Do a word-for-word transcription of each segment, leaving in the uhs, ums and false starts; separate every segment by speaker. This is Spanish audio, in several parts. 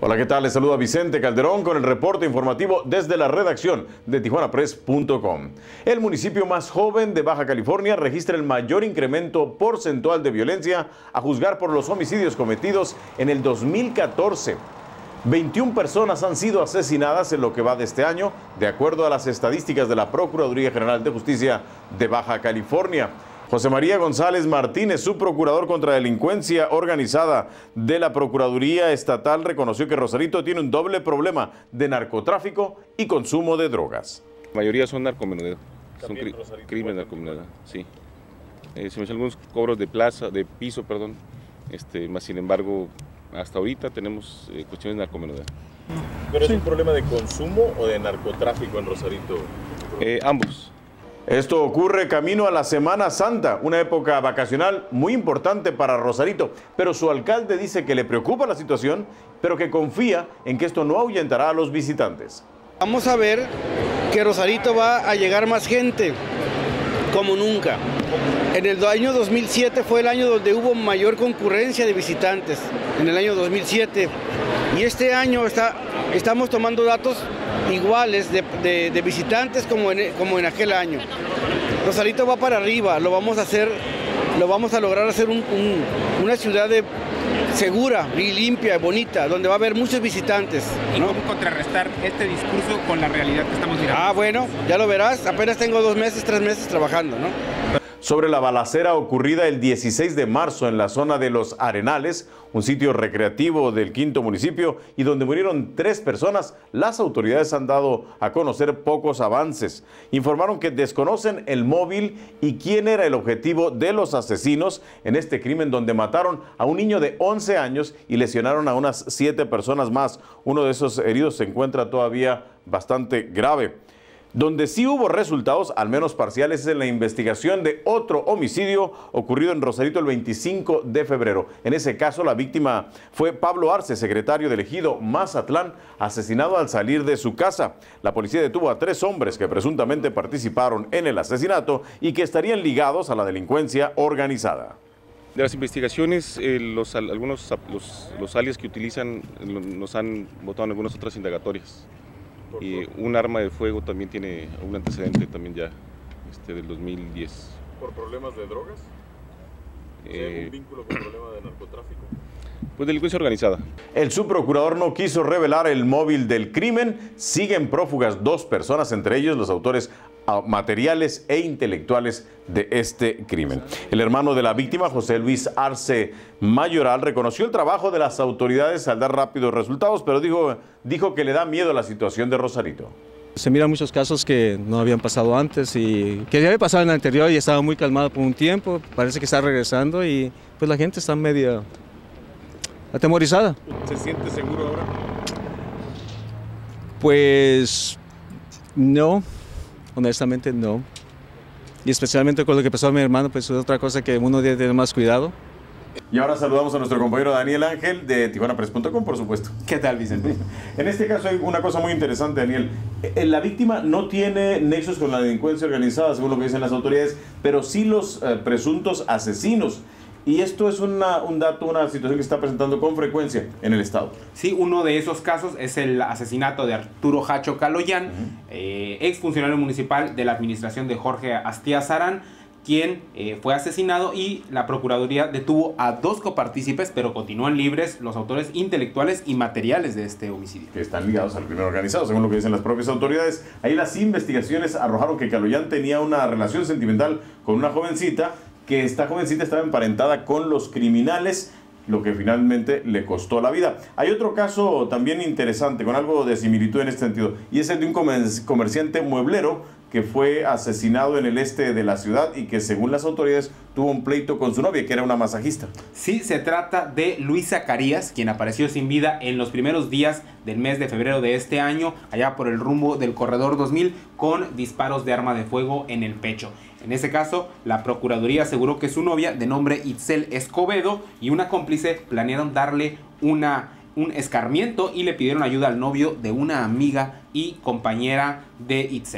Speaker 1: Hola, ¿qué tal? Les saluda Vicente Calderón con el reporte informativo desde la redacción de Tijuana Press punto com. El municipio más joven de Baja California registra el mayor incremento porcentual de violencia a juzgar por los homicidios cometidos en el dos mil catorce. veintiuna personas han sido asesinadas en lo que va de este año, de acuerdo a las estadísticas de la Procuraduría General de Justicia de Baja California. José María González Martínez, subprocurador contra delincuencia organizada de la Procuraduría Estatal, reconoció que Rosarito tiene un doble problema de narcotráfico y consumo de drogas.
Speaker 2: La mayoría son narcomenudeo, son cri crímenes de narcomenudeo, sí. Eh, se me hacen algunos cobros de plaza, de piso, perdón, este, más sin embargo, hasta ahorita tenemos eh, cuestiones de narcomenudeo.
Speaker 3: ¿Pero es un problema de consumo o de narcotráfico en Rosarito?
Speaker 2: Eh, ambos.
Speaker 1: Esto ocurre camino a la Semana Santa, una época vacacional muy importante para Rosarito, pero su alcalde dice que le preocupa la situación, pero que confía en que esto no ahuyentará a los visitantes.
Speaker 4: Vamos a ver que Rosarito va a llegar más gente, como nunca. En el año dos mil siete fue el año donde hubo mayor concurrencia de visitantes, en el año dos mil siete. Y este año está, estamos tomando datos iguales de, de, de visitantes como en, como en aquel año. Rosarito va para arriba, lo vamos a hacer, lo vamos a lograr hacer un, un, una ciudad de, segura y limpia, bonita, donde va a haber muchos visitantes, ¿no?
Speaker 5: ¿Y cómo contrarrestar este discurso con la realidad que estamos mirando?
Speaker 4: Ah, bueno, ya lo verás, apenas tengo dos meses, tres meses trabajando, ¿no?
Speaker 1: Sobre la balacera ocurrida el dieciséis de marzo en la zona de Los Arenales, un sitio recreativo del quinto municipio y donde murieron tres personas, las autoridades han dado a conocer pocos avances. Informaron que desconocen el móvil y quién era el objetivo de los asesinos en este crimen donde mataron a un niño de once años y lesionaron a unas siete personas más. Uno de esos heridos se encuentra todavía bastante grave. Donde sí hubo resultados, al menos parciales, es en la investigación de otro homicidio ocurrido en Rosarito el veinticinco de febrero. En ese caso, la víctima fue Pablo Arce, secretario del ejido Mazatlán, asesinado al salir de su casa. La policía detuvo a tres hombres que presuntamente participaron en el asesinato y que estarían ligados a la delincuencia organizada.
Speaker 2: De las investigaciones, eh, los, algunos los, los alias que utilizan nos han votado en algunas otras indagatorias. Y un arma de fuego también tiene un antecedente también ya este, del dos mil diez.
Speaker 3: ¿Por problemas de drogas?
Speaker 2: Eh,
Speaker 3: ¿Algún vínculo con problemas de narcotráfico?
Speaker 2: Pues delincuencia organizada.
Speaker 1: El subprocurador no quiso revelar el móvil del crimen. Siguen prófugas dos personas, entre ellos los autores materiales e intelectuales de este crimen. El hermano de la víctima, José Luis Arce Mayoral, reconoció el trabajo de las autoridades al dar rápidos resultados, pero dijo, dijo que le da miedo la situación de Rosarito.
Speaker 6: Se miran muchos casos que no habían pasado antes y que ya había pasado en el anterior y estaba muy calmado por un tiempo, parece que está regresando y pues la gente está media atemorizada.
Speaker 3: ¿Se siente seguro ahora?
Speaker 6: Pues no. Honestamente no, y especialmente con lo que pasó a mi hermano, pues es otra cosa que uno debe tener más cuidado.
Speaker 1: Y ahora saludamos a nuestro compañero Daniel Ángel de Tijuana Press punto com, por supuesto.
Speaker 7: ¿Qué tal, Vicente?
Speaker 1: En este caso hay una cosa muy interesante, Daniel. La víctima no tiene nexos con la delincuencia organizada, según lo que dicen las autoridades, pero sí los eh, presuntos asesinos. Y esto es una, un dato, una situación que se está presentando con frecuencia en el estado.
Speaker 5: Sí, uno de esos casos es el asesinato de Arturo Hacho Caloyan, uh-huh. eh, exfuncionario municipal de la administración de Jorge Astías Arán, quien eh, fue asesinado y la Procuraduría detuvo a dos copartícipes, pero continúan libres los autores intelectuales y materiales de este homicidio.
Speaker 1: Que están ligados al crimen organizado, según lo que dicen las propias autoridades. Ahí las investigaciones arrojaron que Caloyan tenía una relación sentimental con una jovencita, que esta jovencita estaba emparentada con los criminales, lo que finalmente le costó la vida. Hay otro caso también interesante, con algo de similitud en este sentido, y es el de un comerciante mueblero que fue asesinado en el este de la ciudad y que según las autoridades tuvo un pleito con su novia, que era una masajista.
Speaker 5: Sí, se trata de Luis Zacarías, quien apareció sin vida en los primeros días del mes de febrero de este año, allá por el rumbo del Corredor dos mil, con disparos de arma de fuego en el pecho. En ese caso, la Procuraduría aseguró que su novia, de nombre Itzel Escobedo, y una cómplice planearon darle una, un escarmiento y le pidieron ayuda al novio de una amiga y compañera de Itzel.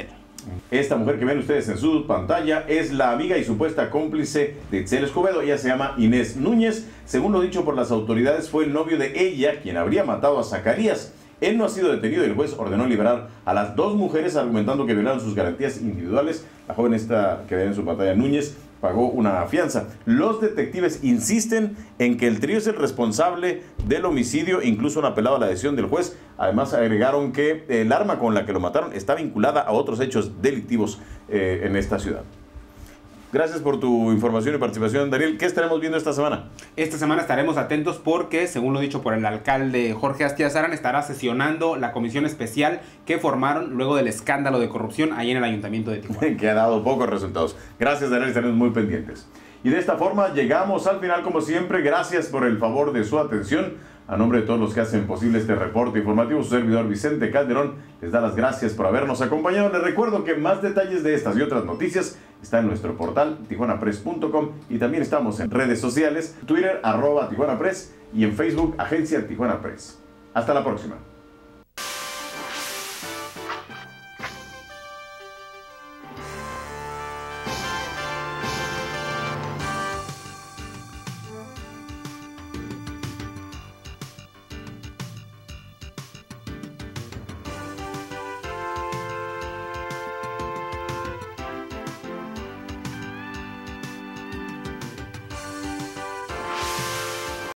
Speaker 1: Esta mujer que ven ustedes en su pantalla es la amiga y supuesta cómplice de Itzel Escobedo. Ella se llama Inés Núñez. Según lo dicho por las autoridades, fue el novio de ella quien habría matado a Zacarías. Él no ha sido detenido y el juez ordenó liberar a las dos mujeres argumentando que violaron sus garantías individuales. La joven esta que ven en su pantalla, Núñez, pagó una fianza. Los detectives insisten en que el trío es el responsable del homicidio, incluso han apelado a la decisión del juez. Además agregaron que el arma con la que lo mataron está vinculada a otros hechos delictivos eh, en esta ciudad. Gracias por tu información y participación, Daniel. ¿Qué estaremos viendo esta semana?
Speaker 5: Esta semana estaremos atentos porque, según lo dicho por el alcalde Jorge Astiazaran, estará sesionando la comisión especial que formaron luego del escándalo de corrupción ahí en el Ayuntamiento de Tijuana.
Speaker 1: Que ha dado pocos resultados. Gracias, Daniel, estaremos muy pendientes. Y de esta forma llegamos al final, como siempre. Gracias por el favor de su atención. A nombre de todos los que hacen posible este reporte informativo, su servidor Vicente Calderón les da las gracias por habernos acompañado. Les recuerdo que más detalles de estas y otras noticias están en nuestro portal tijuana press punto com y también estamos en redes sociales, Twitter, arroba Tijuana Press y en Facebook, Agencia Tijuana Press. Hasta la próxima.